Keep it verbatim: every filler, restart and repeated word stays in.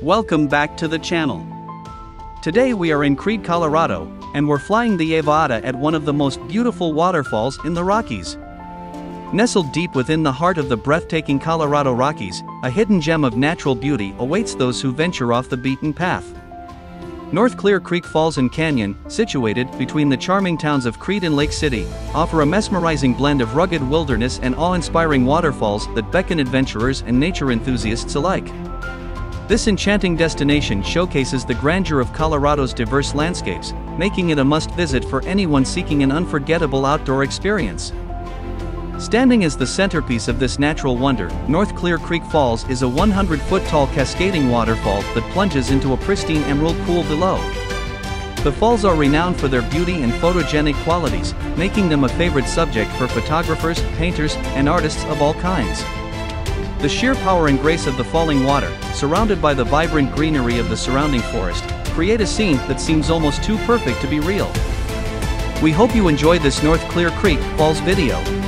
Welcome back to the channel. Today we are in Creede, Colorado, and we're flying the Avata at one of the most beautiful waterfalls in the Rockies. Nestled deep within the heart of the breathtaking Colorado Rockies, a hidden gem of natural beauty awaits those who venture off the beaten path. North Clear Creek Falls and Canyon, situated between the charming towns of Creede and Lake City, offer a mesmerizing blend of rugged wilderness and awe-inspiring waterfalls that beckon adventurers and nature enthusiasts alike. This enchanting destination showcases the grandeur of Colorado's diverse landscapes, making it a must-visit for anyone seeking an unforgettable outdoor experience. Standing as the centerpiece of this natural wonder, North Clear Creek Falls is a one hundred foot tall cascading waterfall that plunges into a pristine emerald pool below. The falls are renowned for their beauty and photogenic qualities, making them a favorite subject for photographers, painters, and artists of all kinds. The sheer power and grace of the falling water, surrounded by the vibrant greenery of the surrounding forest, create a scene that seems almost too perfect to be real. We hope you enjoyed this North Clear Creek Falls video.